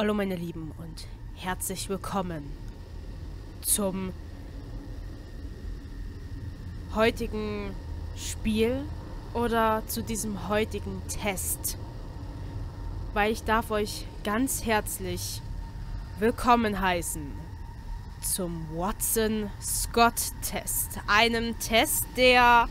Hallo meine Lieben und herzlich willkommen zum heutigen Spiel oder zu diesem heutigen Test. Weil ich darf euch ganz herzlich willkommen heißen zum Watson-Scott-Test. Einem Test, der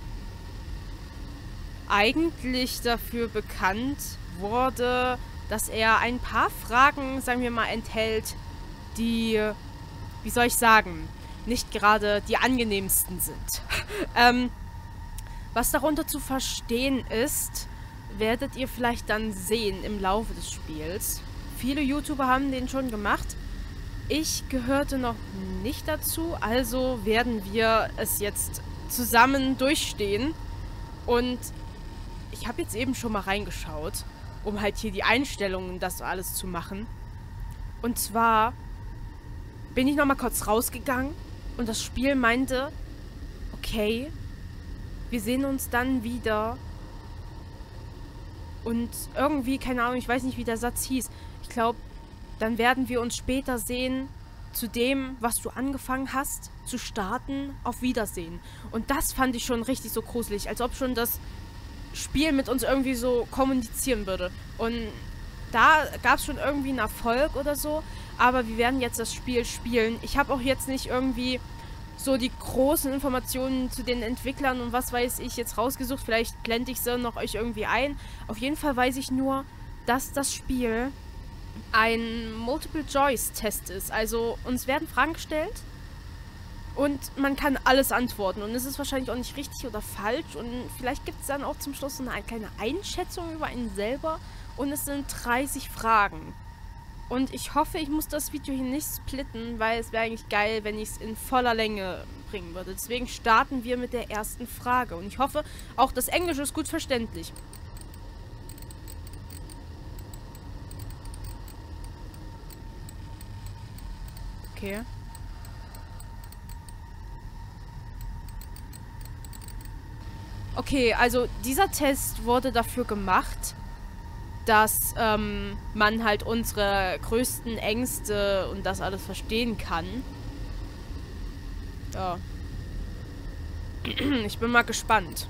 eigentlich dafür bekannt wurde, dass er ein paar Fragen, sagen wir mal, enthält, die, wie soll ich sagen, nicht gerade die angenehmsten sind. Was darunter zu verstehen ist, werdet ihr vielleicht dann sehen im Laufe des Spiels. Viele YouTuber haben den schon gemacht. Ich gehörte noch nicht dazu, also werden wir es jetzt zusammen durchstehen. Und ich habe jetzt eben schon mal reingeschaut, um halt hier die Einstellungen, das alles zu machen. Und zwar bin ich nochmal kurz rausgegangen und das Spiel meinte, okay, wir sehen uns dann wieder. Und irgendwie, keine Ahnung, ich weiß nicht, wie der Satz hieß. Ich glaube, dann werden wir uns später sehen zu dem, was du angefangen hast, zu starten. Auf Wiedersehen. Und das fand ich schon richtig so gruselig, als ob schon das Spiel mit uns irgendwie so kommunizieren würde. Und da gab es schon irgendwie einen Erfolg oder so, aber wir werden jetzt das Spiel spielen. Ich habe auch jetzt nicht irgendwie so die großen Informationen zu den Entwicklern und was weiß ich jetzt rausgesucht. Vielleicht blende ich sie noch euch irgendwie ein. Auf jeden Fall weiß ich nur, dass das Spiel ein Multiple-Choice-Test ist. Also uns werden Fragen gestellt und man kann alles antworten. Und es ist wahrscheinlich auch nicht richtig oder falsch. Und vielleicht gibt es dann auch zum Schluss eine kleine Einschätzung über einen selber. Und es sind 30 Fragen. Und ich hoffe, ich muss das Video hier nicht splitten, weil es wäre eigentlich geil, wenn ich es in voller Länge bringen würde. Deswegen starten wir mit der ersten Frage. Und ich hoffe, auch das Englische ist gut verständlich. Okay. Okay, also dieser Test wurde dafür gemacht, dass man halt unsere größten Ängste und das alles verstehen kann. Ja. Ich bin mal gespannt.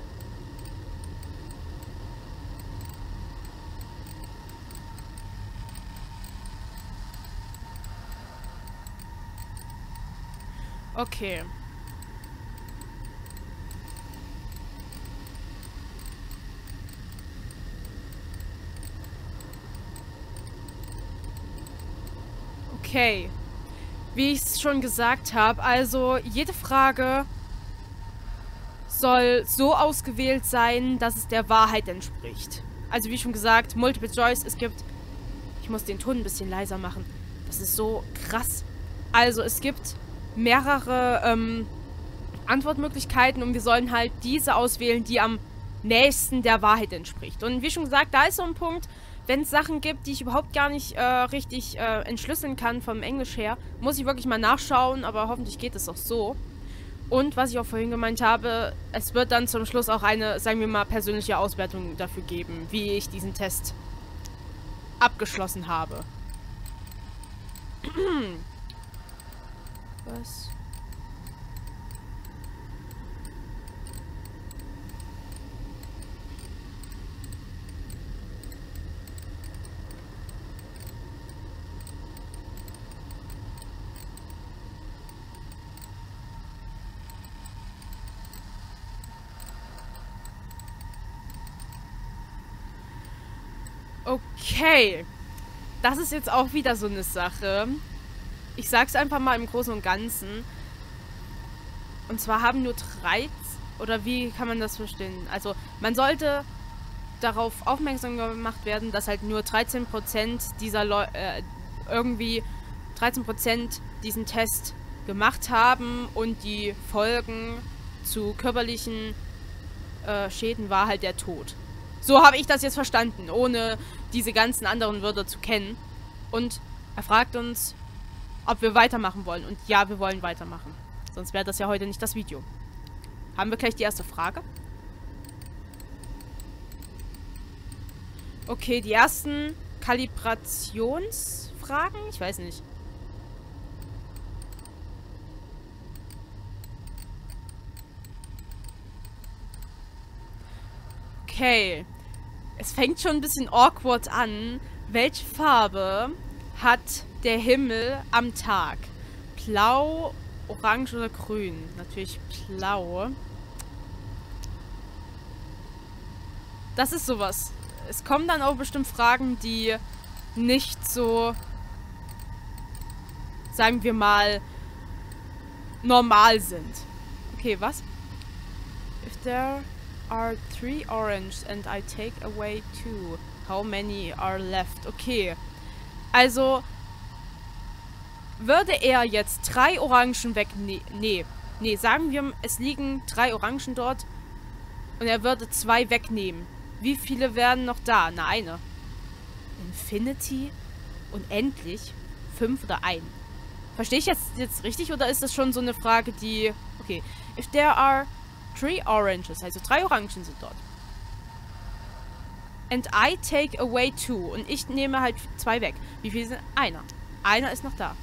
Okay. Okay, wie ich es schon gesagt habe, also jede Frage soll so ausgewählt sein, dass es der Wahrheit entspricht. Also wie schon gesagt, Multiple Choice, es gibt... Ich muss den Ton ein bisschen leiser machen. Das ist so krass. Also es gibt mehrere Antwortmöglichkeiten und wir sollen halt diese auswählen, die am nächsten der Wahrheit entspricht. Und wie schon gesagt, da ist so ein Punkt... Wenn es Sachen gibt, die ich überhaupt gar nicht richtig entschlüsseln kann vom Englisch her, muss ich wirklich mal nachschauen, aber hoffentlich geht es auch so. Und was ich auch vorhin gemeint habe, es wird dann zum Schluss auch eine, sagen wir mal, persönliche Auswertung dafür geben, wie ich diesen Test abgeschlossen habe. Was? Okay, das ist jetzt auch wieder so eine Sache. Ich sag's einfach mal im Großen und Ganzen. Und zwar haben nur 13, oder wie kann man das verstehen? Also, man sollte darauf aufmerksam gemacht werden, dass halt nur 13% dieser irgendwie 13% diesen Test gemacht haben und die Folgen zu körperlichen Schäden war halt der Tod. So habe ich das jetzt verstanden, ohne diese ganzen anderen Wörter zu kennen. Und er fragt uns, ob wir weitermachen wollen. Und ja, wir wollen weitermachen. Sonst wäre das ja heute nicht das Video. Haben wir gleich die erste Frage? Okay, die ersten Kalibrationsfragen Fragen? Ich weiß nicht. Okay. Es fängt schon ein bisschen awkward an. Welche Farbe hat der Himmel am Tag? Blau, orange oder grün? Natürlich blau. Das ist sowas. Es kommen dann auch bestimmt Fragen, die nicht so, sagen wir mal, normal sind. Okay, was? If there are 3 orange and I take away 2, how many are left? Okay. Also, würde er jetzt 3 Orangen wegnehmen? Nee, sagen wir, es liegen 3 Orangen dort und er würde 2 wegnehmen. Wie viele wären noch da? Na, eine. Infinity? Unendlich? 5 oder 1? Verstehe ich jetzt richtig oder ist das schon so eine Frage, die... Okay. If there are 3 oranges, also 3 Orangen sind dort. And I take away 2. Und ich nehme halt 2 weg. Wie viele sind? Einer. Einer ist noch da.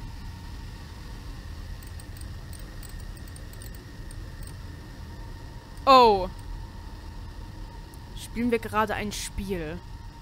Oh. Spielen wir gerade ein Spiel?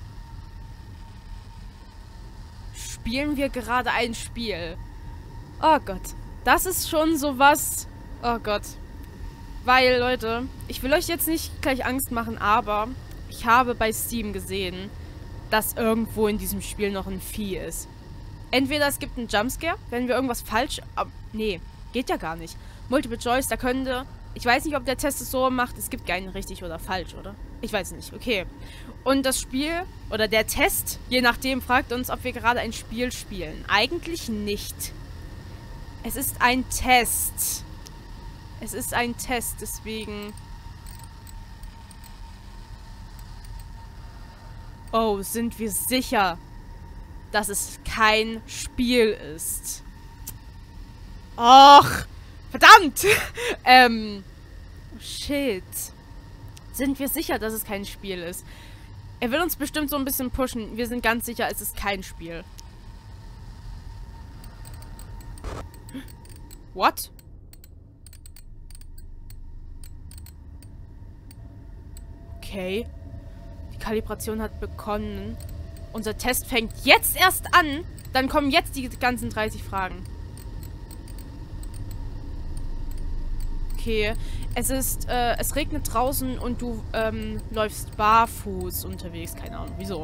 Spielen wir gerade ein Spiel? Oh Gott. Das ist schon sowas... Oh Gott. Weil, Leute, ich will euch jetzt nicht gleich Angst machen, aber ich habe bei Steam gesehen, dass irgendwo in diesem Spiel noch ein Vieh ist. Entweder es gibt einen Jumpscare, wenn wir irgendwas falsch... nee, geht ja gar nicht. Multiple Choice, da könnte... Ich weiß nicht, ob der Test es so macht. Es gibt keinen richtig oder falsch, oder? Ich weiß nicht. Okay. Und das Spiel, oder der Test, je nachdem, fragt uns, ob wir gerade ein Spiel spielen. Eigentlich nicht. Es ist ein Test. Es ist ein Test, deswegen... Oh, sind wir sicher, dass es kein Spiel ist? Och! Verdammt! Shit. Sind wir sicher, dass es kein Spiel ist? Er will uns bestimmt so ein bisschen pushen. Wir sind ganz sicher, es ist kein Spiel. What? Okay. Die Kalibration hat begonnen. Unser Test fängt jetzt erst an. Dann kommen jetzt die ganzen 30 Fragen. Okay. Es regnet draußen und du läufst barfuß unterwegs. Keine Ahnung, wieso.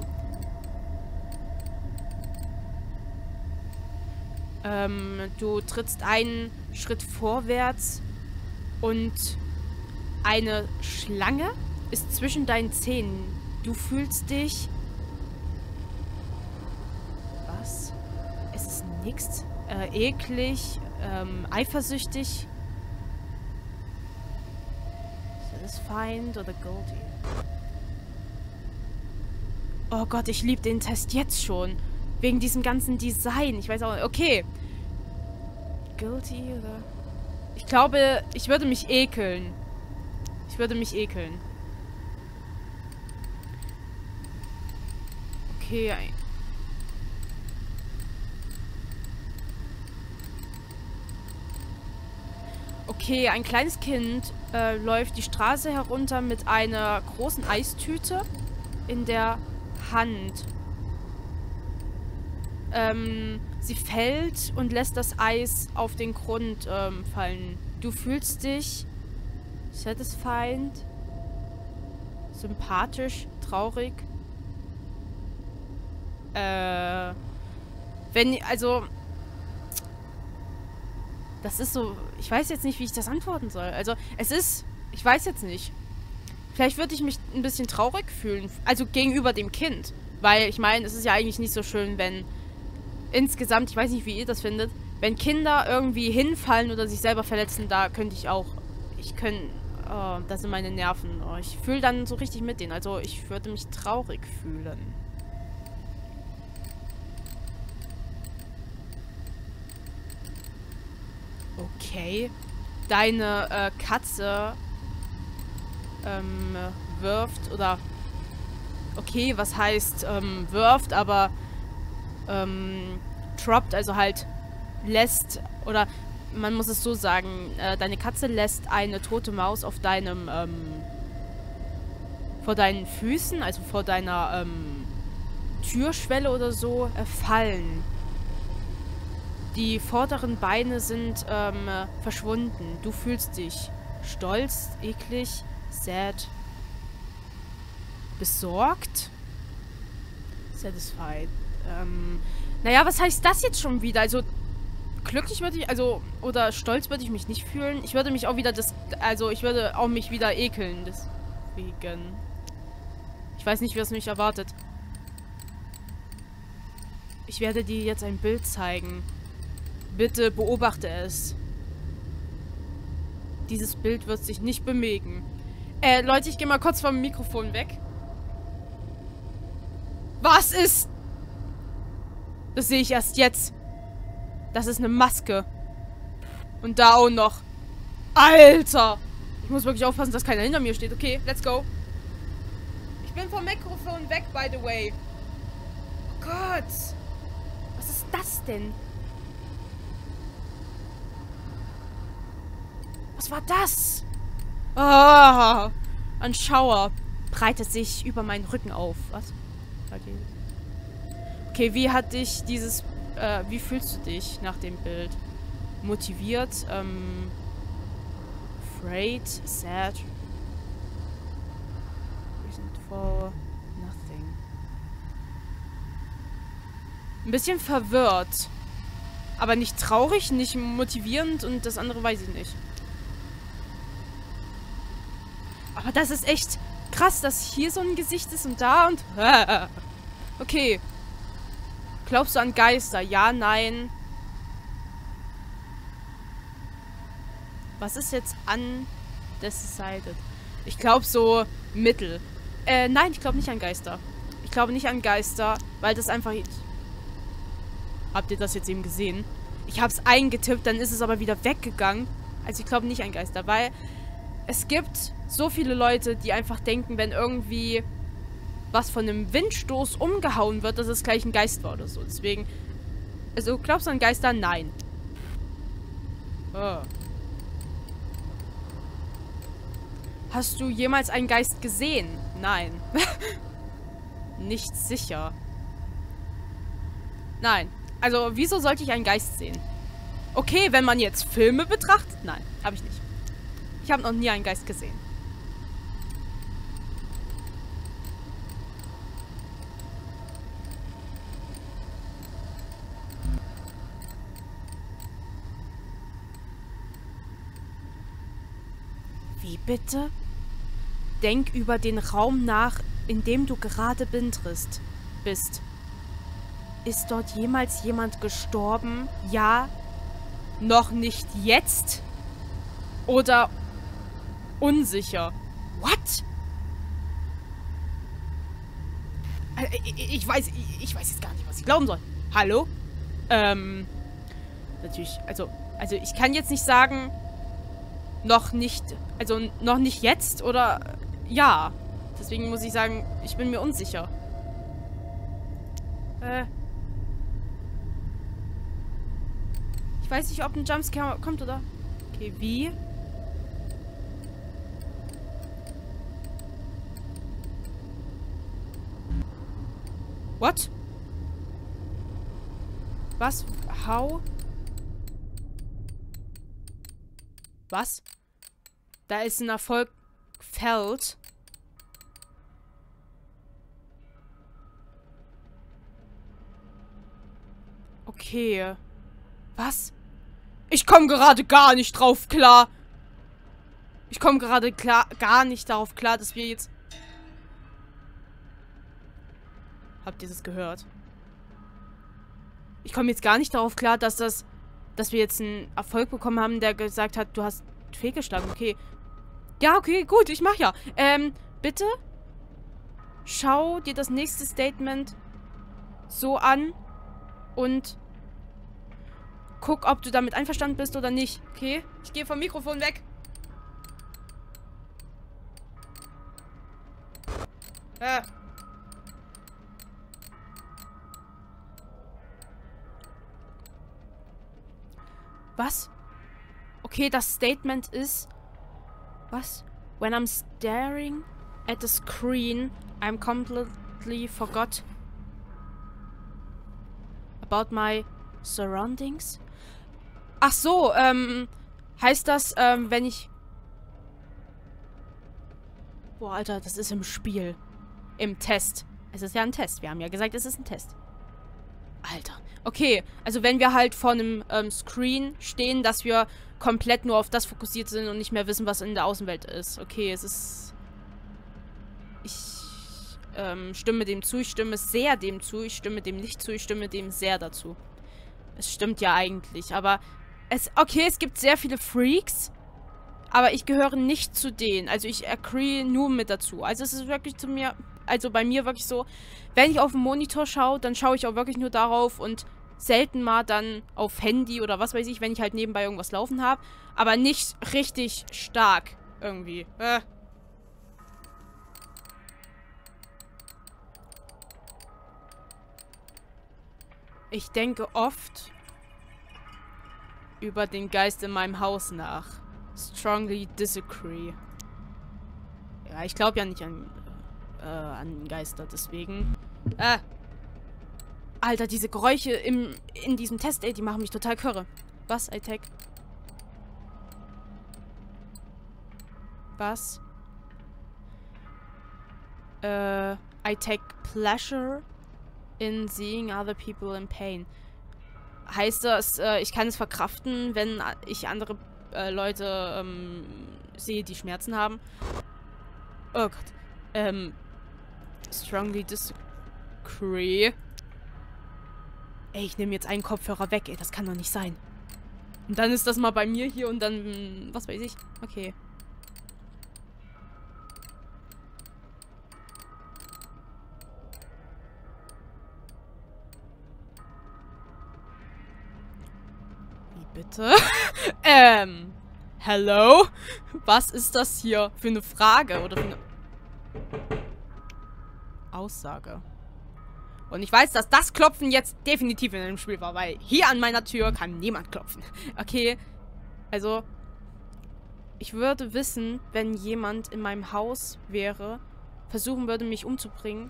Du trittst einen Schritt vorwärts und eine Schlange ist zwischen deinen Zähnen. Du fühlst dich... Was? Es ist nix. Eklig, eifersüchtig. Satisfied oder guilty? Oh Gott, ich liebe den Test jetzt schon. Wegen diesem ganzen Design. Ich weiß auch nicht. Okay. Guilty oder... Ich glaube, ich würde mich ekeln. Ich würde mich ekeln. Okay. Okay, ein kleines Kind läuft die Straße herunter mit einer großen Eistüte in der Hand. Sie fällt und lässt das Eis auf den Grund fallen. Du fühlst dich satisfied, sympathisch, traurig. Also, das ist so, ich weiß jetzt nicht, wie ich das antworten soll. Also, ich weiß jetzt nicht. Vielleicht würde ich mich ein bisschen traurig fühlen, also gegenüber dem Kind. Weil, ich meine, es ist ja eigentlich nicht so schön, wenn insgesamt, ich weiß nicht, wie ihr das findet, wenn Kinder irgendwie hinfallen oder sich selber verletzen, da könnte ich auch, oh, das sind meine Nerven. Oh, ich fühle dann so richtig mit denen, also ich würde mich traurig fühlen. Okay. Deine Katze wirft oder... Okay, was heißt wirft, aber droppt, also halt lässt, oder man muss es so sagen, deine Katze lässt eine tote Maus auf deinem, vor deinen Füßen, also vor deiner, Türschwelle oder so, fallen. Die vorderen Beine sind, verschwunden. Du fühlst dich stolz, eklig, sad, besorgt, satisfied. Naja, was heißt das jetzt schon wieder? Also, glücklich würde ich, also, oder stolz würde ich mich nicht fühlen. Ich würde mich auch wieder, ich würde auch mich wieder ekeln, deswegen. Ich weiß nicht, was mich erwartet. Ich werde dir jetzt ein Bild zeigen. Bitte beobachte es. Dieses Bild wird sich nicht bewegen. Leute, ich gehe mal kurz vom Mikrofon weg. Was ist? Das sehe ich erst jetzt. Das ist eine Maske. Und da auch noch. Alter! Ich muss wirklich aufpassen, dass keiner hinter mir steht. Okay, let's go. Ich bin vom Mikrofon weg, by the way. Oh Gott. Was ist das denn? Was war das? Ah, ein Schauer breitet sich über meinen Rücken auf. Was? Okay, wie hat dich dieses... wie fühlst du dich nach dem Bild? Motiviert, afraid, sad, resentful, nothing. Ein bisschen verwirrt. Aber nicht traurig, nicht motivierend und das andere weiß ich nicht. Aber das ist echt krass, dass hier so ein Gesicht ist und da und... Okay. Glaubst du an Geister? Ja, nein. Was ist jetzt undecided? Ich glaube so mittel. Nein, ich glaube nicht an Geister. Ich glaube nicht an Geister, weil das einfach... Habt ihr das jetzt eben gesehen? Ich habe es eingetippt, dann ist es aber wieder weggegangen. Also ich glaube nicht an Geister, weil es gibt so viele Leute, die einfach denken, wenn irgendwie was von einem Windstoß umgehauen wird, dass es gleich ein Geist war oder so. Deswegen, also glaubst du an Geister? Nein. Oh. Hast du jemals einen Geist gesehen? Nein. Nicht sicher. Nein. Also, wieso sollte ich einen Geist sehen? Okay, wenn man jetzt Filme betrachtet? Nein, habe ich nicht. Ich habe noch nie einen Geist gesehen. Wie bitte? Denk über den Raum nach, in dem du gerade bist. Ist dort jemals jemand gestorben? Ja. Noch nicht jetzt? Oder unsicher? What? Ich weiß jetzt gar nicht, was ich glauben soll. Hallo? Natürlich, also ich kann jetzt nicht sagen, noch nicht jetzt oder ja. Deswegen muss ich sagen, ich bin mir unsicher. Ich weiß nicht, ob ein Jumpscare kommt, oder? Okay, wie? What? Was? How? Was? Da ist ein Erfolg fällt. Okay. Was? Ich komme gerade gar nicht drauf klar. Ich komme gerade gar nicht darauf klar, dass wir jetzt... Habt ihr das gehört? Ich komme jetzt gar nicht darauf klar, dass wir jetzt einen Erfolg bekommen haben, der gesagt hat, du hast fehlgeschlagen. Okay. Ja, okay, gut, ich mach ja. Bitte schau dir das nächste Statement so an und guck, ob du damit einverstanden bist oder nicht. Okay? Ich gehe vom Mikrofon weg. Was? Okay, das Statement ist... Was? When I'm staring at the screen, I'm completely forgot about my surroundings. Ach so, heißt das, wenn ich... Boah, Alter, das ist im Spiel. Im Test. Es ist ja ein Test. Wir haben ja gesagt, es ist ein Test. Alter. Okay, also wenn wir halt vor einem Screen stehen, dass wir komplett nur auf das fokussiert sind und nicht mehr wissen, was in der Außenwelt ist. Okay, es ist... Ich stimme dem zu, ich stimme sehr dem zu, ich stimme dem nicht zu, ich stimme dem sehr dazu. Es stimmt ja eigentlich, aber... Okay, es gibt sehr viele Freaks, aber ich gehöre nicht zu denen. Also ich agree nur mit dazu. Also es ist wirklich zu mir... Also bei mir wirklich so, wenn ich auf den Monitor schaue, dann schaue ich auch wirklich nur darauf und selten mal dann auf Handy oder was weiß ich, wenn ich halt nebenbei irgendwas laufen habe. Aber nicht richtig stark irgendwie. Ich denke oft über den Geist in meinem Haus nach. Strongly disagree. Ja, ich glaube ja nicht an Geister, deswegen. Alter, diese Geräusche in diesem Test, ey, die machen mich total kirre. Was? I take... Was? I take pleasure in seeing other people in pain. Heißt das, ich kann es verkraften, wenn ich andere Leute sehe, die Schmerzen haben? Oh Gott. Strongly disagree. Ey, ich nehme jetzt einen Kopfhörer weg, ey, das kann doch nicht sein. Und dann ist das mal bei mir hier und dann, was weiß ich. Okay. Wie bitte? Hello? Was ist das hier für eine Frage oder für eine Aussage? Und ich weiß, dass das Klopfen jetzt definitiv in einem Spiel war, weil hier an meiner Tür kann niemand klopfen. Okay, also ich würde wissen, wenn jemand in meinem Haus wäre, versuchen würde, mich umzubringen,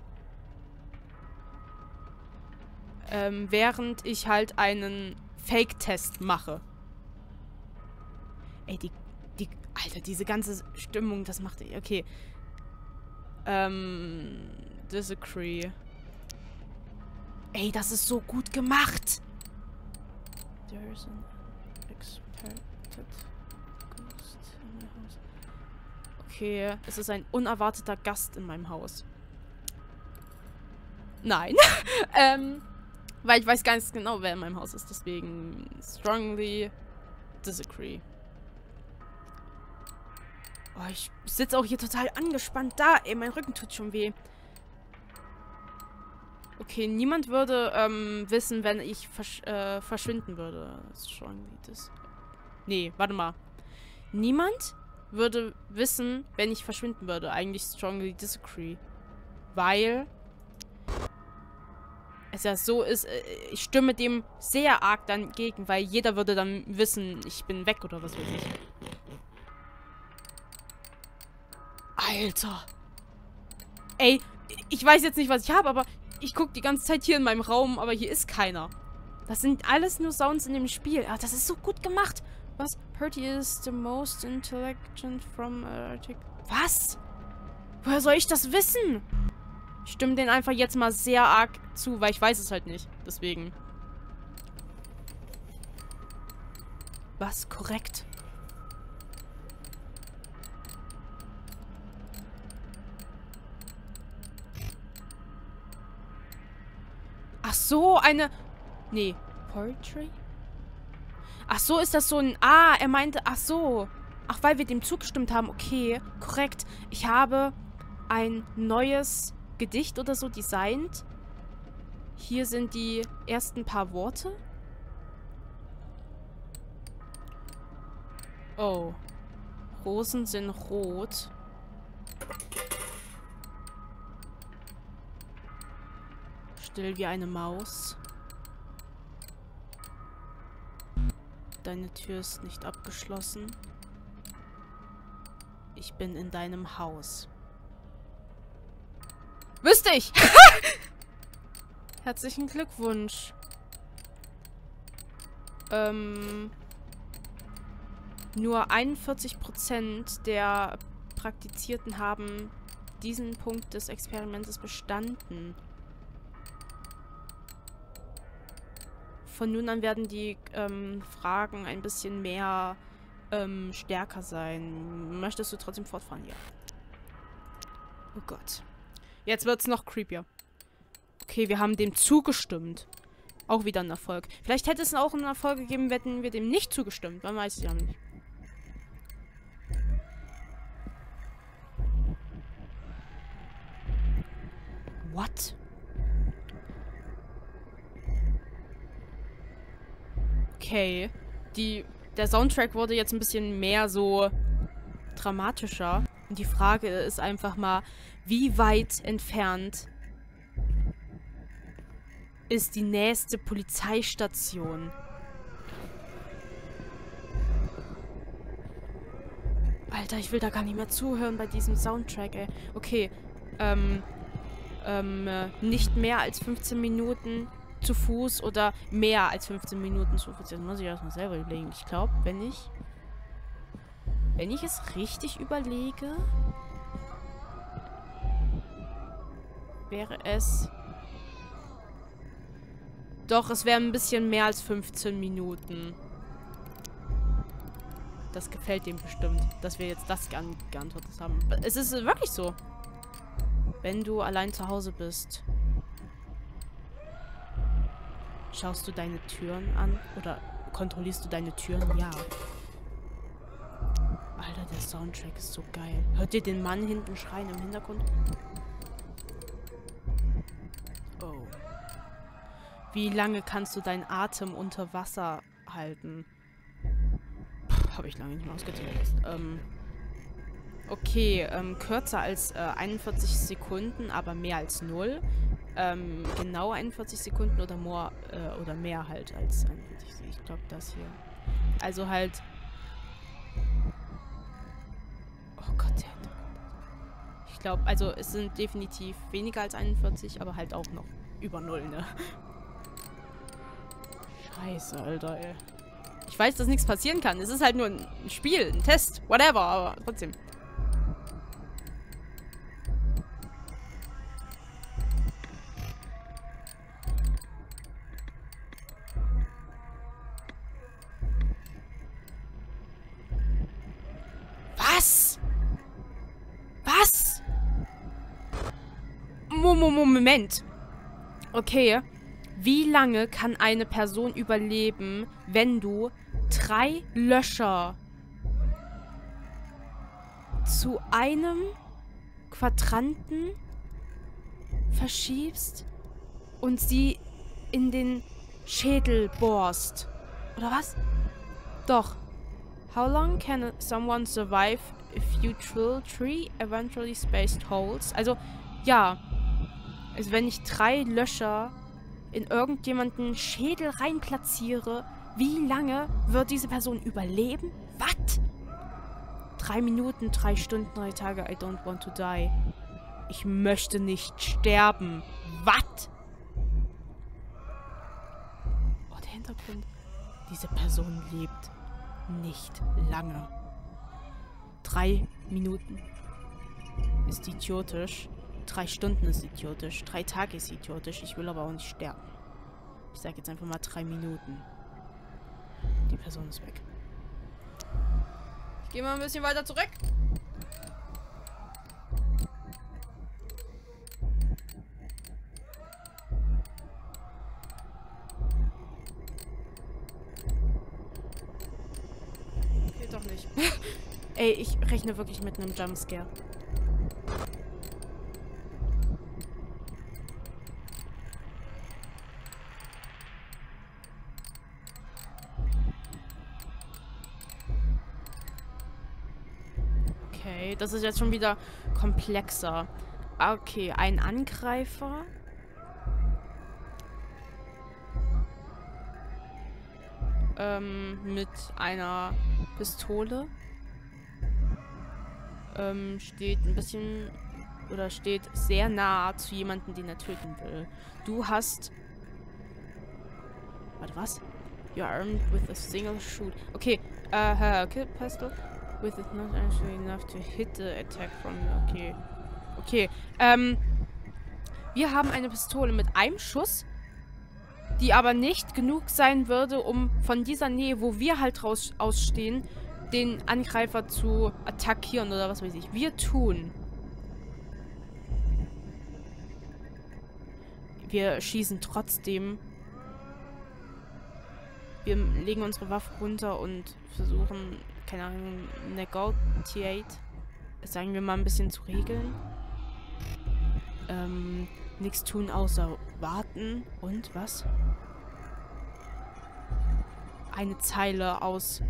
während ich halt einen Fake-Test mache. Ey, Alter, diese ganze Stimmung, das macht... Okay. Disagree. Ey, das ist so gut gemacht. There's an expected ghost in my house. Okay, es ist ein unerwarteter Gast in meinem Haus. Nein. Weil ich weiß ganz genau, wer in meinem Haus ist. Deswegen strongly disagree. Oh, ich sitze auch hier total angespannt da. Ey, mein Rücken tut schon weh. Okay, niemand würde wissen, wenn ich verschwinden würde. Strongly Nee, warte mal. Niemand würde wissen, wenn ich verschwinden würde. Eigentlich strongly disagree. Weil es ja so ist, ich stimme dem sehr arg dann gegen, weil jeder würde dann wissen, ich bin weg oder was weiß ich. Alter. Ey, ich weiß jetzt nicht, was ich habe, aber ich gucke die ganze Zeit hier in meinem Raum, aber hier ist keiner. Das sind alles nur Sounds in dem Spiel. Ah, das ist so gut gemacht. Was? Perty is the most intelligent from Arctic. Was? Woher soll ich das wissen? Ich stimme den einfach jetzt mal sehr arg zu, weil ich weiß es halt nicht. Deswegen. Was? Korrekt. Ach so, eine... Nee. Poetry? Ach so, ist das so ein... Ah, er meinte... Ach so. Ach, weil wir dem zugestimmt haben. Okay, korrekt. Ich habe ein neues Gedicht oder so designt. Hier sind die ersten paar Worte. Oh. Rosen sind rot. Still wie eine Maus. Deine Tür ist nicht abgeschlossen. Ich bin in deinem Haus. Wüsste ich! Herzlichen Glückwunsch. Nur 41% der Praktizierten haben diesen Punkt des Experimentes bestanden. Von nun an werden die Fragen ein bisschen mehr stärker sein. Möchtest du trotzdem fortfahren? Ja. Oh Gott. Jetzt wird's noch creepier. Okay, wir haben dem zugestimmt. Auch wieder ein Erfolg. Vielleicht hätte es auch einen Erfolg gegeben, hätten wir dem nicht zugestimmt. Man weiß es ja nicht. What? Okay. Der Soundtrack wurde jetzt ein bisschen mehr so dramatischer. Und die Frage ist einfach mal, wie weit entfernt ist die nächste Polizeistation? Alter, ich will da gar nicht mehr zuhören bei diesem Soundtrack, ey. Okay, nicht mehr als 15 Minuten zu Fuß oder mehr als 15 Minuten zu Fuß. Das muss ich erstmal selber überlegen. Ich glaube, wenn ich es richtig überlege, wäre es... Doch, es wäre ein bisschen mehr als 15 Minuten. Das gefällt dem bestimmt, dass wir jetzt das geantwortet haben. Es ist wirklich so. Wenn du allein zu Hause bist, schaust du deine Türen an? Oder kontrollierst du deine Türen? Ja. Alter, der Soundtrack ist so geil. Hört ihr den Mann hinten schreien im Hintergrund? Oh. Wie lange kannst du deinen Atem unter Wasser halten? Habe ich lange nicht mehr ausgetestet. Okay, kürzer als 41 Sekunden, aber mehr als 0. Genau 41 Sekunden oder mehr halt als 41. Ich glaube, das hier. Also halt... Oh Gott, der Hintergrund. Ich glaube, also es sind definitiv weniger als 41, aber halt auch noch über 0, ne? Scheiße, Alter, ey. Ich weiß, dass nichts passieren kann. Es ist halt nur ein Spiel, ein Test, whatever, aber trotzdem. Was? Was? Moment. Okay. Wie lange kann eine Person überleben, wenn du 3 Löcher zu einem Quadranten verschiebst und sie in den Schädel bohrst? Oder was? Doch. How long can someone survive if you drill 3 eventually spaced holes? Also, ja. Also, wenn ich 3 Löcher in irgendjemanden Schädel reinplatziere, wie lange wird diese Person überleben? Was? 3 Minuten, 3 Stunden, 3 Tage, I don't want to die. Ich möchte nicht sterben. Was? Oh, der Hintergrund. Diese Person lebt nicht lange. 3 Minuten ist idiotisch. 3 Stunden ist idiotisch. 3 Tage ist idiotisch. Ich will aber auch nicht sterben. Ich sage jetzt einfach mal 3 Minuten. Die Person ist weg. Ich gehe mal ein bisschen weiter zurück. Geht doch nicht. Ey, ich rechne wirklich mit einem Jumpscare. Okay, das ist jetzt schon wieder komplexer. Okay, ein Angreifer. mit einer Pistole. Steht ein bisschen oder steht sehr nah zu jemandem, den er töten will. Du hast... Warte, was? You are armed with a single shoot. Okay, kill pistol with it not actually enough to hit the attack from you. Okay. Okay, wir haben eine Pistole mit einem Schuss, die aber nicht genug sein würde, um von dieser Nähe, wo wir halt ausstehen, den Angreifer zu attackieren oder was weiß ich. Wir tun. Wir schießen trotzdem. Wir legen unsere Waffe runter und versuchen, keine Ahnung, negotiate, sagen wir mal, ein bisschen zu regeln. Nichts tun außer warten. Und was? Eine Zeile aus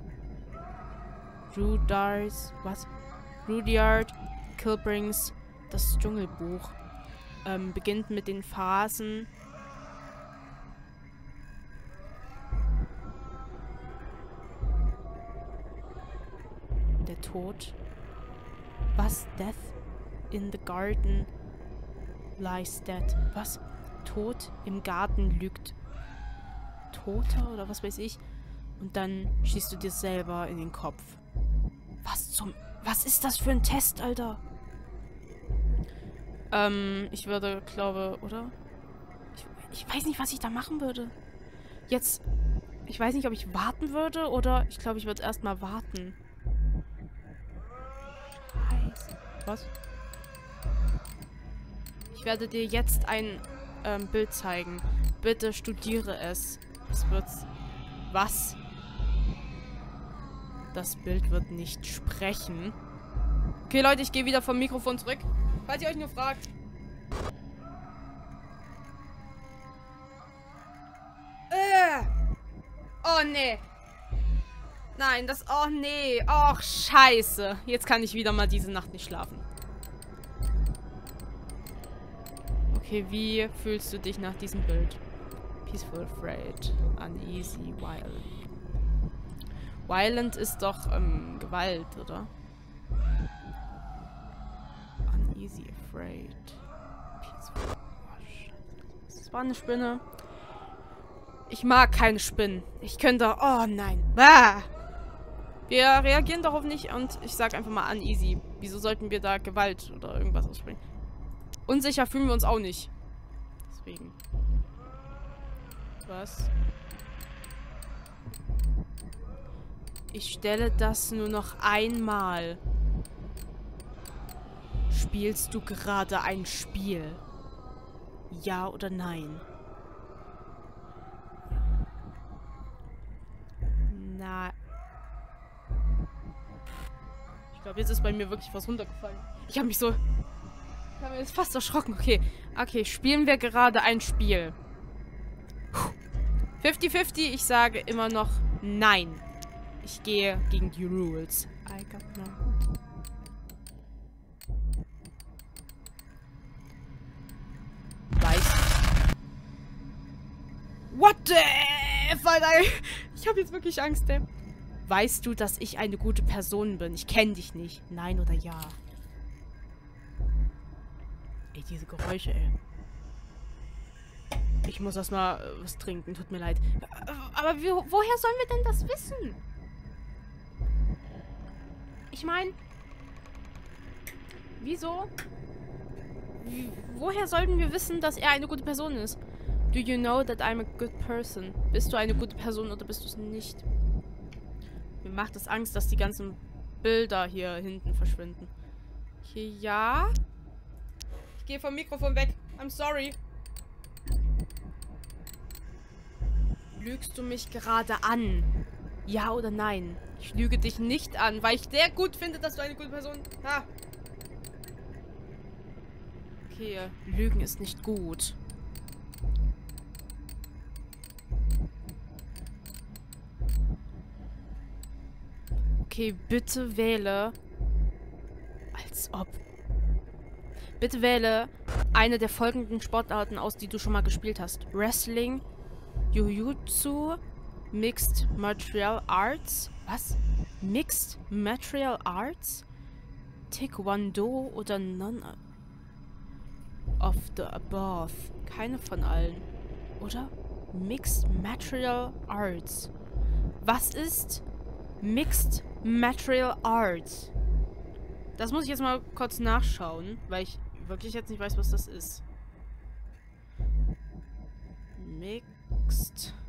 Rudyard Kiplings Das Dschungelbuch. Beginnt mit den Phasen. Der Tod. Was? Death in the garden lies dead. Was? Tod im Garten lügt. Toter oder was weiß ich. Und dann schießt du dir selber in den Kopf. Was ist das für ein Test, Alter? Ich würde, glaube, oder? Ich weiß nicht, was ich da machen würde. Jetzt, ich weiß nicht, ob ich warten würde oder ich glaube, ich würde erstmal warten. Scheiße. Was? Ich werde dir jetzt ein Bild zeigen. Bitte studiere es. Es wird... Was? Das Bild wird nicht sprechen. Okay, Leute, ich gehe wieder vom Mikrofon zurück. Falls ihr euch nur fragt. Oh, nee. Nein, das... Oh, nee. Och, scheiße. Jetzt kann ich wieder mal diese Nacht nicht schlafen. Okay, wie fühlst du dich nach diesem Bild? Peaceful, afraid, uneasy, violent. Violent ist doch Gewalt, oder? Uneasy, afraid. Peaceful. Oh, Scheiße. Das war eine Spinne. Ich mag keine Spinnen. Ich könnte... Oh nein. Ah! Wir reagieren darauf nicht und ich sag einfach mal uneasy. Wieso sollten wir da Gewalt oder irgendwas aussprechen? Unsicher fühlen wir uns auch nicht. Deswegen. Was? Ich stelle das nur noch einmal. Spielst du gerade ein Spiel? Ja oder nein? Na. Ich glaube, jetzt ist bei mir wirklich was runtergefallen. Ich habe mich so... Ich habe mich jetzt fast erschrocken. Okay. Okay, spielen wir gerade ein Spiel? 50-50. Ich sage immer noch nein. Ich gehe gegen die Rules. I got no. Weißt du? What the F, Alter? Ich habe jetzt wirklich Angst, ey. Weißt du, dass ich eine gute Person bin? Ich kenne dich nicht. Nein oder ja? Ey, diese Geräusche, ey. Ich muss erstmal was trinken, tut mir leid. Aber woher sollen wir denn das wissen? Ich meine... Wieso? Woher sollten wir wissen, dass er eine gute Person ist? Do you know that I'm a good person? Bist du eine gute Person oder bist du es nicht? Mir macht es Angst, dass die ganzen Bilder hier hinten verschwinden. Hier, ja? Ich gehe vom Mikrofon weg. I'm sorry. Lügst du mich gerade an? Ja oder nein? Ich lüge dich nicht an, weil ich sehr gut finde, dass du eine gute Person... Ah. Okay, Lügen ist nicht gut. Okay, bitte wähle... Als ob... Bitte wähle eine der folgenden Sportarten aus, die du schon mal gespielt hast. Wrestling, Jiu-Jitsu, Mixed Martial Arts. Was? Mixed Martial Arts? Taekwondo oder none of the above. Keine von allen. Oder? Mixed Martial Arts. Was ist Mixed Martial Arts? Das muss ich jetzt mal kurz nachschauen, weil ich wirklich jetzt nicht weiß, was das ist. Mixed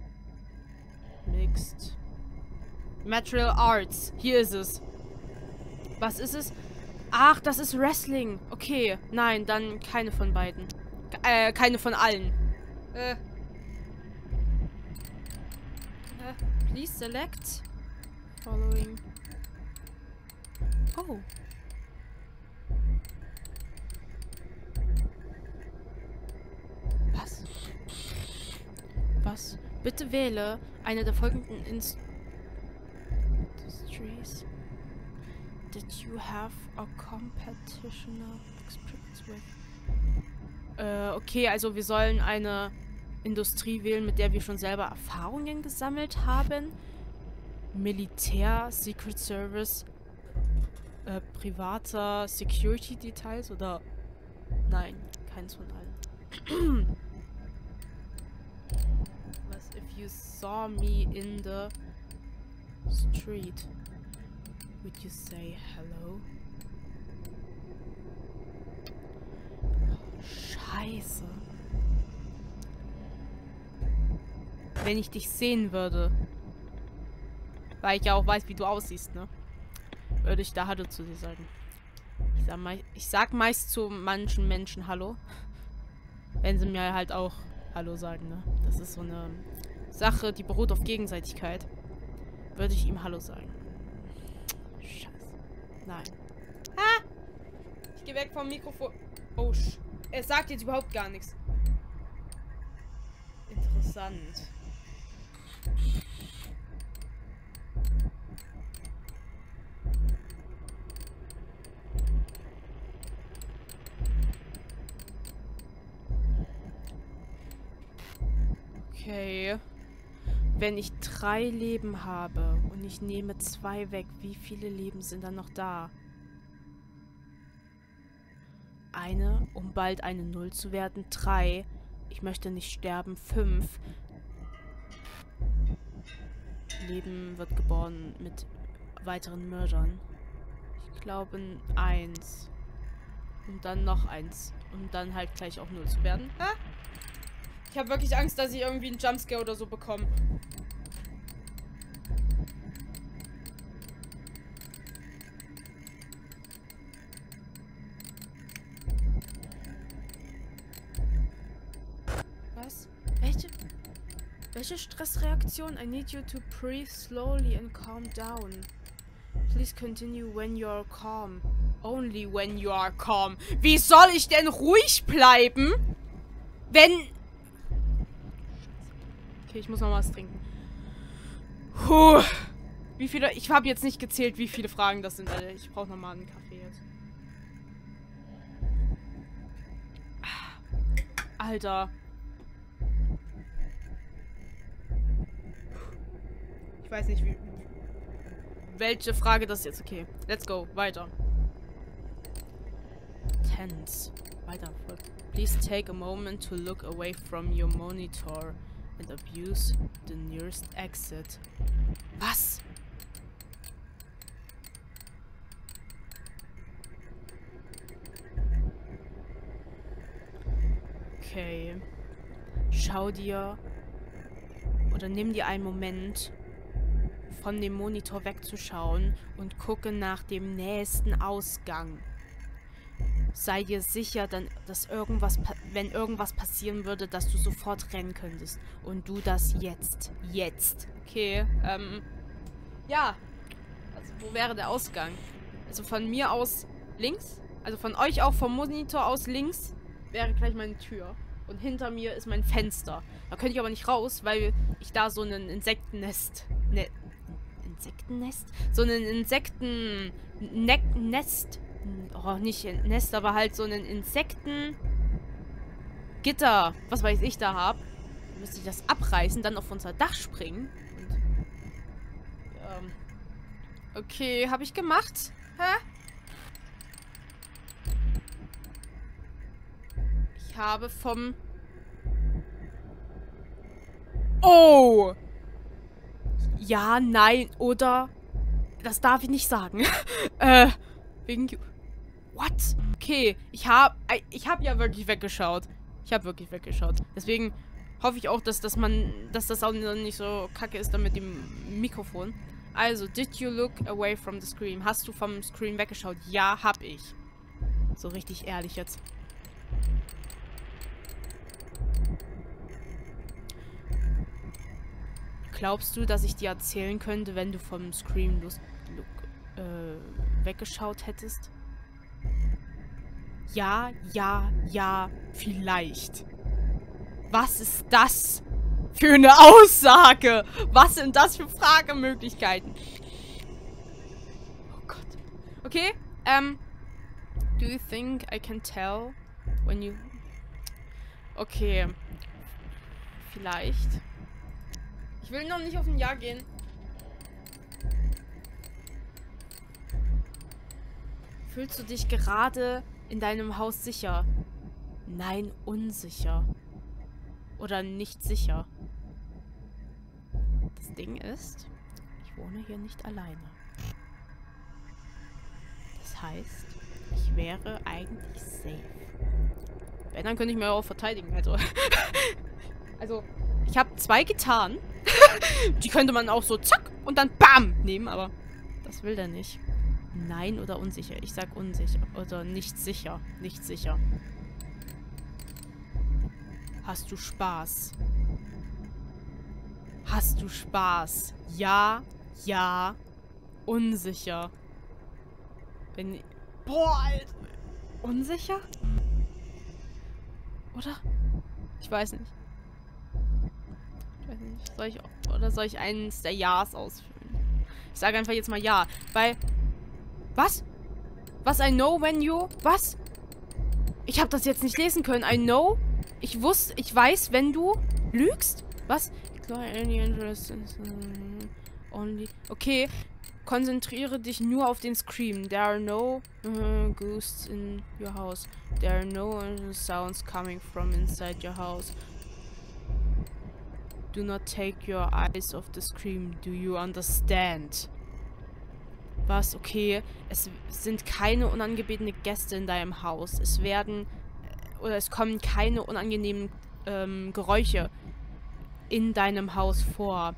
Martial Arts. Hier ist es. Was ist es? Ach, das ist Wrestling. Okay, nein, dann keine von beiden. Keine von allen. Please select following. Oh. Was? Bitte wähle eine der folgenden Industries that you have a competitional experience with. Okay, also wir sollen eine Industrie wählen, mit der wir schon selber Erfahrungen gesammelt haben. Militär, Secret Service, privater Security Details oder... Nein, keins von allen. Was, if you saw me in the street, would you say hello? Scheiße. Wenn ich dich sehen würde, weil ich ja auch weiß, wie du aussiehst, ne? Würde ich da Hallo zu dir sagen. Ich sag meist zu manchen Menschen Hallo. Wenn sie mir halt auch Hallo sagen, ne? Das ist so eine Sache, die beruht auf Gegenseitigkeit. Würde ich ihm Hallo sagen. Scheiße. Nein. Ah! Ich geh weg vom Mikrofon. Oh, es sagt jetzt überhaupt gar nichts. Interessant. Okay. Wenn ich 3 Leben habe und ich nehme 2 weg, wie viele Leben sind dann noch da? Eine, um bald eine 0 zu werden. 3. Ich möchte nicht sterben. 5. Leben wird geboren mit weiteren Mördern. Ich glaube 1. Und dann noch 1. Und dann halt gleich auch 0 zu werden. Ah! Ich habe wirklich Angst, dass ich irgendwie einen Jumpscare oder so bekomme. Was? Welche Stressreaktion? I need you to breathe slowly and calm down. Please continue when you are calm. Only when you are calm. Wie soll ich denn ruhig bleiben, wenn... Okay, ich muss noch was trinken. Puh. Wie viele... Ich habe jetzt nicht gezählt, wie viele Fragen das sind, Alter. Ich brauche nochmal einen Kaffee jetzt. Alter. Ich weiß nicht, welche Frage das ist jetzt. Okay, let's go. Weiter. Tense. Weiter. Please take a moment to look away from your monitor and abuse the nearest exit. Was? Okay. Schau dir oder nimm dir einen Moment, von dem Monitor wegzuschauen und gucke nach dem nächsten Ausgang. Sei dir sicher, dass wenn irgendwas passieren würde, dass du sofort rennen könntest. Und du das jetzt. Jetzt. Okay, ja. Also, wo wäre der Ausgang? Also von mir aus links. Also von euch auch vom Monitor aus links wäre gleich meine Tür. Und hinter mir ist mein Fenster. Da könnte ich aber nicht raus, weil ich da so ein Insektennest... Insektennest? So ein Nest... Oh, nicht ein Nest, aber halt so ein Insektengitter, was weiß ich, da hab. Müsste ich das abreißen, dann auf unser Dach springen und Okay, habe ich gemacht? Hä? Ich habe vom... Oh! Ja, nein, oder... Das darf ich nicht sagen. Wegen... What? Okay, ich hab ja wirklich weggeschaut. Ich habe wirklich weggeschaut. Deswegen hoffe ich auch, dass das auch nicht so kacke ist dann mit dem Mikrofon. Also, did you look away from the screen? Hast du vom Screen weggeschaut? Ja, hab ich. So richtig ehrlich jetzt. Glaubst du, dass ich dir erzählen könnte, wenn du vom Screen weggeschaut hättest? Ja, ja, ja, vielleicht. Was ist das für eine Aussage? Was sind das für Fragemöglichkeiten? Oh Gott. Okay, do you think I can tell when you... Okay. Vielleicht. Ich will noch nicht auf ein Ja gehen. Fühlst du dich gerade in deinem Haus sicher? Nein, unsicher. Oder nicht sicher. Das Ding ist, ich wohne hier nicht alleine. Das heißt, ich wäre eigentlich safe. Wenn, dann könnte ich mir auch verteidigen. Also ich habe 2 Gitarren. Die könnte man auch so zack und dann BAM nehmen, aber das will der nicht. Nein oder unsicher? Ich sag unsicher. Oder nicht sicher. Nicht sicher. Hast du Spaß? Hast du Spaß? Ja, ja, unsicher. Wenn... Boah, Alter. Unsicher? Oder? Ich weiß nicht. Ich weiß nicht. Soll ich eins der Ja's ausfüllen? Ich sage einfach jetzt mal ja. Weil... Was? Was? I know when you... Was? Ich habe das jetzt nicht lesen können. I know... Ich weiß, wenn du lügst. Was? Only. Okay. Konzentriere dich nur auf den Scream. There are no ghosts in your house. There are no sounds coming from inside your house. Do not take your eyes off the scream. Do you understand? Was? Okay. Es sind keine unangebetene Gäste in deinem Haus. Es kommen keine unangenehmen Geräusche in deinem Haus vor.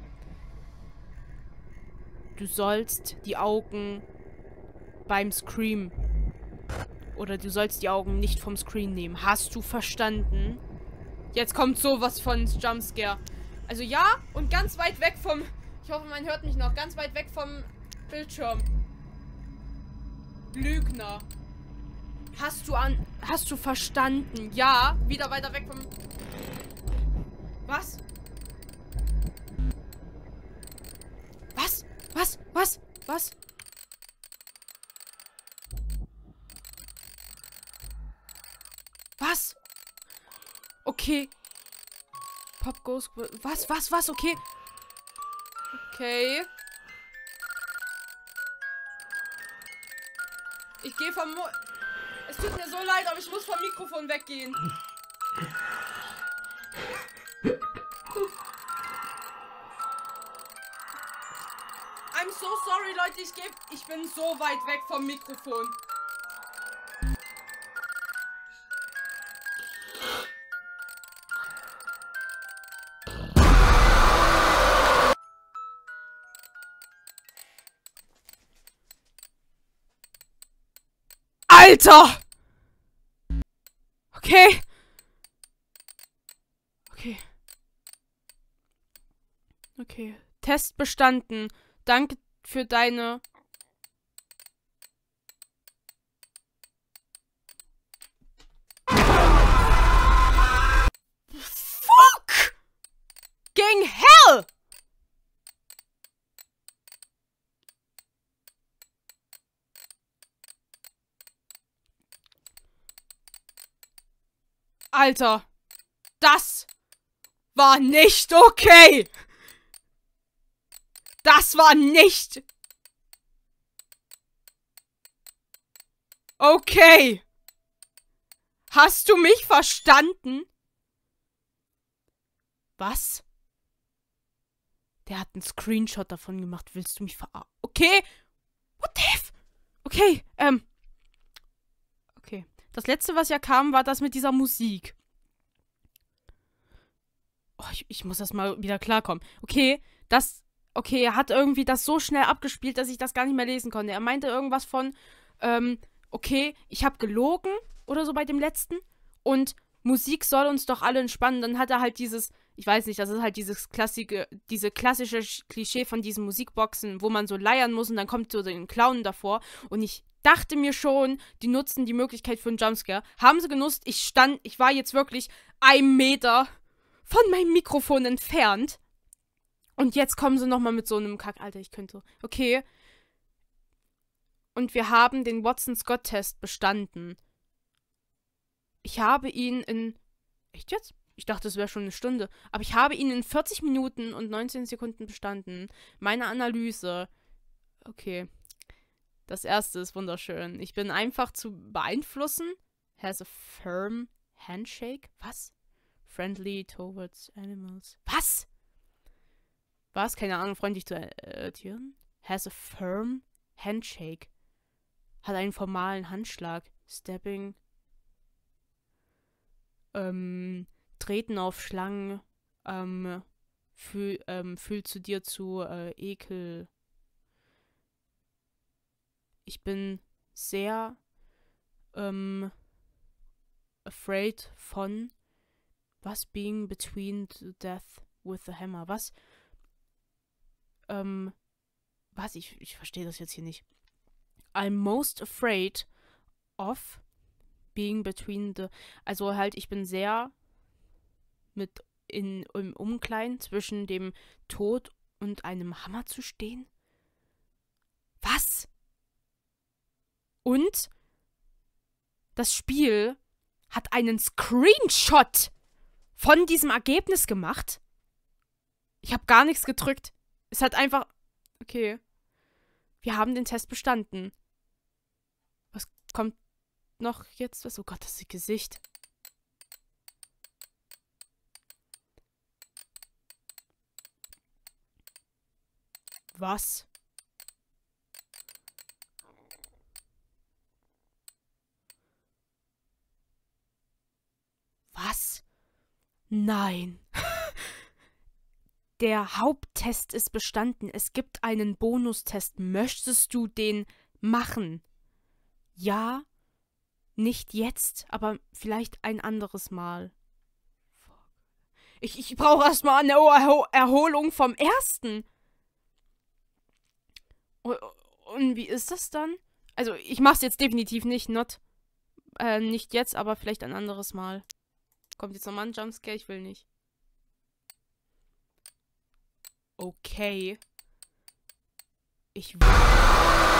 Du sollst die Augen beim Scream oder du sollst die Augen nicht vom Screen nehmen. Hast du verstanden? Jetzt kommt sowas von Jumpscare. Also ja, und ganz weit weg vom... Ich hoffe, man hört mich noch. Ganz weit weg vom Bildschirm. Lügner. Hast du verstanden? Ja, wieder weiter weg vom... Was? Was? Was? Was? Was? Was? Okay. Pop Ghost... Was? Okay. Okay. Ich gehe vom... Es tut mir so leid, aber ich muss vom Mikrofon weggehen. I'm so sorry, Leute. Ich bin so weit weg vom Mikrofon. Alter! Okay. Okay. Okay. Test bestanden. Danke für deine... Fuck! Gegen Hell! Alter, das war nicht okay. Das war nicht... Okay. Hast du mich verstanden? Was? Der hat einen Screenshot davon gemacht. Willst du mich verarschen? Okay. What the f... Okay, okay. Das letzte, was ja kam, war das mit dieser Musik. Oh, ich muss das mal wieder klarkommen. Okay, okay, er hat irgendwie das so schnell abgespielt, dass ich das gar nicht mehr lesen konnte. Er meinte irgendwas von, okay, ich habe gelogen oder so bei dem letzten und Musik soll uns doch alle entspannen. Dann hat er halt dieses, ich weiß nicht, das ist halt diese klassische Klischee von diesen Musikboxen, wo man so leiern muss und dann kommt so ein Clown davor. Und ich dachte mir schon, die nutzen die Möglichkeit für einen Jumpscare. Haben sie genutzt, ich war jetzt wirklich 1 Meter von meinem Mikrofon entfernt. Und jetzt kommen sie nochmal mit so einem Kack. Alter, ich könnte. Okay. Und wir haben den Watson-Scott-Test bestanden. Ich habe ihn in... Echt jetzt? Ich dachte, es wäre schon eine Stunde. Aber ich habe ihn in 40 Minuten und 19 Sekunden bestanden. Meine Analyse. Okay. Das erste ist wunderschön. Ich bin einfach zu beeinflussen. Has a firm handshake. Was? Friendly towards animals. Was? Was? Keine Ahnung, freundlich zu Tieren? Has a firm handshake. Hat einen formalen Handschlag. Stepping. Treten auf Schlangen. Fühlt zu dir zu Ekel. Ich bin sehr afraid von was? Being between the death with the hammer. Was? Was? Ich verstehe das jetzt hier nicht. I'm most afraid of being between the... Also halt, ich bin sehr im Umkleiden zwischen dem Tod und einem Hammer zu stehen. Was? Und das Spiel hat einen Screenshot von diesem Ergebnis gemacht. Ich habe gar nichts gedrückt. Es hat einfach... Okay. Wir haben den Test bestanden. Was kommt noch jetzt? Oh Gott, das ist das Gesicht. Was? Was? Nein. Der Haupttest ist bestanden. Es gibt einen Bonustest. Möchtest du den machen? Ja, nicht jetzt, aber vielleicht ein anderes Mal. Ich brauche erstmal eine Erholung vom ersten. Und wie ist das dann? Also, ich mach's jetzt definitiv nicht, nicht jetzt, aber vielleicht ein anderes Mal. Kommt jetzt nochmal ein Jumpscare? Ich will nicht. Okay. Ich will...